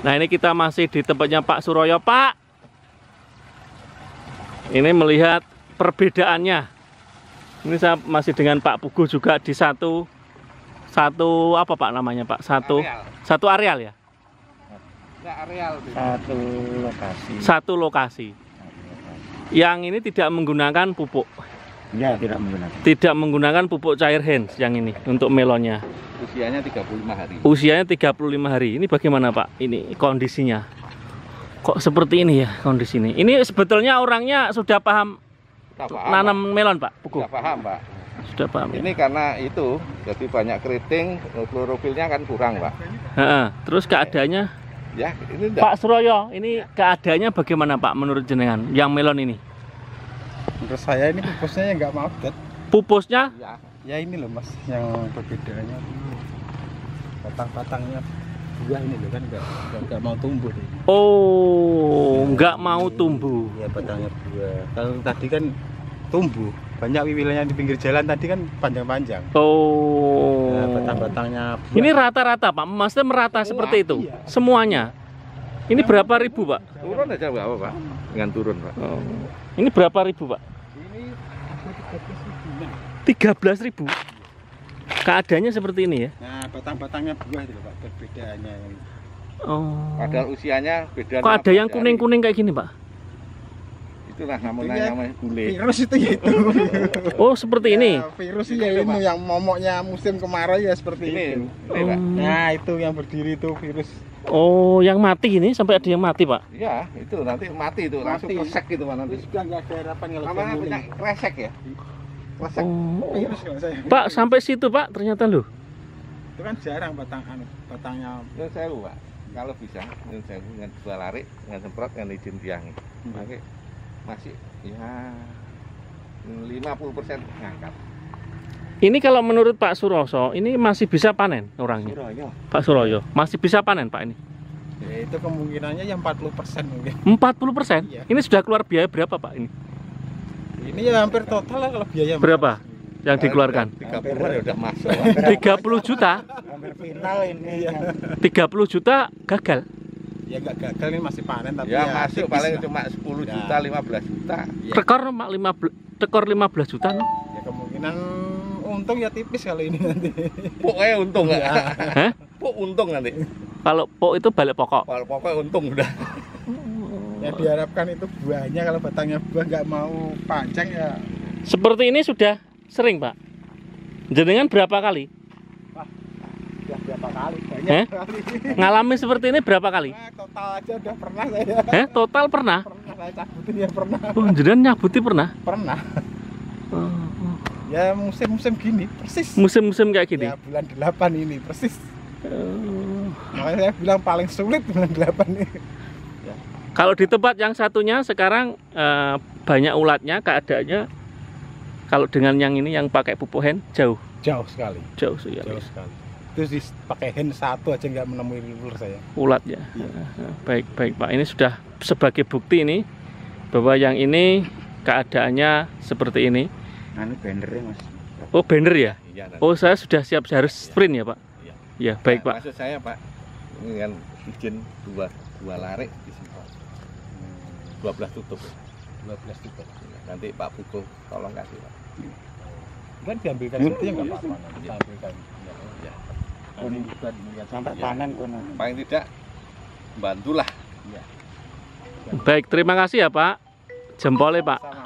Nah, ini kita masih di tempatnya Pak Suroyo, Pak. Ini melihat perbedaannya. Ini saya masih dengan Pak Puguh juga di satu apa Pak namanya Pak? Satu areal ya? Enggak areal. Satu lokasi. Satu lokasi. Yang ini tidak menggunakan pupuk. Ya, tidak menggunakan. Tidak menggunakan pupuk cair hands yang ini untuk melonnya. Usianya 35 hari. Usianya 35 hari. Ini bagaimana Pak? Ini kondisinya. Kok seperti ini ya kondisi ini? Ini sebetulnya orangnya sudah paham nanam melon Pak? Sudah paham Pak. Sudah paham. Ini ya? Karena itu jadi banyak keriting, klorofilnya kan kurang Pak. Terus keadaannya? Ya, ini enggak. Pak Suroyo, ini keadaannya bagaimana Pak menurut jenengan? Yang melon ini? Menurut saya ini pupusnya yang nggak mau update. Pupusnya? Ya ini loh Mas, yang perbedaannya batang-batangnya buah ini loh kan nggak mau tumbuh. Oh, nggak mau tumbuh. Ya batangnya buah. Kalau tadi kan tumbuh, banyak wiwilannya di pinggir jalan tadi kan panjang-panjang. Oh. Nah, batang-batangnya buah. Ini rata-rata Pak, maksudnya merata seperti itu? Iya. Semuanya? Ini berapa ribu Pak? Turun aja nggak apa Pak, dengan turun Pak. Oh. Ini berapa ribu Pak? Ini 13.000. Keadaannya seperti ini ya? Nah, batang-batangnya buah itu Pak, perbedaannya. Oh. Padahal usianya beda. Kok ada yang kuning-kuning kayak gini Pak? Itulah namanya gule. Virus itu ya itu. Oh, seperti ini. Ya, virus ya ini yang momoknya musim kemarau ya seperti itu. Pak. Nah, itu yang berdiri itu virus. Oh, yang mati ini sampai ada yang mati Pak? Iya, itu nanti mati itu, langsung kresek gitu Pak nanti. Sudah nggak ada harapan kalau Namanya punya kresek ya. Kresek. Oh. virus kalau saya. Pak, sampai situ Pak ternyata loh. Itu kan jarang batangnya. Nyun sewu Pak. Kalau bisa nyun sewu dengan dua larik, dengan semprot, dengan izin tiang. Pakai masih ya 50% ngangkat. Ini kalau menurut Pak Suroso, ini masih bisa panen orangnya? Suroyo. Pak Suroyo, masih bisa panen Pak ini? Ya, itu kemungkinannya yang 40% mungkin. 40%? Iya. Ini sudah keluar biaya berapa Pak ini? Ini ya hampir total lah kalau biaya. Berapa yang dikeluarkan? 30-an ya udah masuk. 30 juta? Hampir final ini ya. 30 juta gagal? Ya nggak gagal ini masih panen tapi Ya masuk tipis paling lah. cuma 10 juta, 15 juta. Ya. Tekor 15 juta no? Ya kemungkinan untung ya tipis kalau ini nanti. Pokoknya untung nggak? Hah? Pok untung nanti. Kalau pok itu balik pokok? Kalau pokoknya untung udah. Yang diharapkan itu buahnya kalau batangnya buah nggak mau panjang ya. Seperti ini sudah sering Pak? Jenengan berapa kali? Ya berapa kali? Banyak kali. Ngalami seperti ini berapa kali? Nah, total aja udah pernah saya. Total pernah? Pernah saya cabutin ya pernah. Oh, jenengan nyabuti pernah? Pernah. Oh. Ya musim-musim gini persis. Musim-musim kayak gini? Ya bulan 8 ini persis. Oh. Makanya saya bilang paling sulit bulan 8 ini. Ya. Kalau di tempat yang satunya sekarang banyak ulatnya, keadaannya kalau dengan yang ini yang pakai pupuk hand jauh Sekali. jauh sekali Jauh sekali. Terus pakai hand satu aja nggak menemui ular saya. ulatnya. Iya. Baik Pak, ini sudah sebagai bukti ini bahwa yang ini keadaannya seperti ini. Anu bannernya Mas. Oh, banner ya? Iya, nanti. Oh, saya sudah siap, harus sprint ya Pak? Iya. Ya baik Pak. Maksud saya Pak, ini kan izin dua larik disemprot. 12 tutup. 12 tutup. Nanti Pak Puguh tolong kasih Pak. Kan diambilkan situ ya nggak apa-apa. Diambilkan. Ya. Sampai panen kono. Paling tidak bantulah. Baik, terima kasih ya Pak. Jempolnya Pak. Sama.